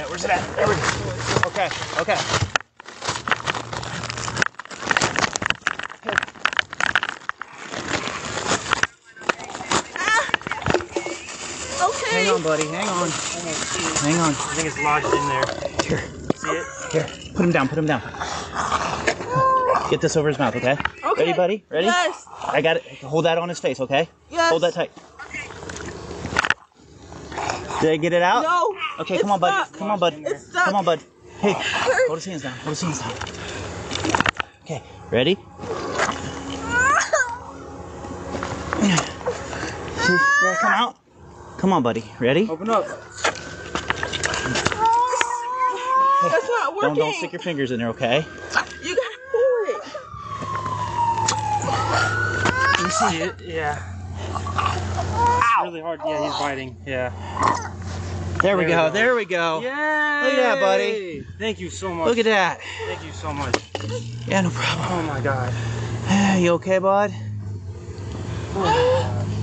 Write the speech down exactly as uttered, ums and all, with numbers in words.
Where's it at? There we go. Okay, okay. Okay. Hang on, buddy. Hang on. Hang on. I think it's lodged in there. Here. See it? Here. Put him down. Put him down. Get this over his mouth, okay? Okay. Ready, buddy? Ready? Yes. I got it. Hold that on his face, okay? Yes. Hold that tight. Did I get it out? No. Okay, it's come on, bud. stuck. Come on, bud. It's stuck. Come on, bud. Hey, hold his hands down. Hold his hands down. Okay, ready? Yeah, come out. Come on, buddy. Ready? Open up. That's not working. Don't, don't stick your fingers in there, okay? You gotta pull it. You see it? Yeah. It's really hard. Yeah, he's biting. Yeah. There we There we go. go. There we go. Yeah. Look at that, buddy. Thank you so much. Look at that. Thank you so much. Yeah, no problem. Oh my God. You okay, bud? Oh.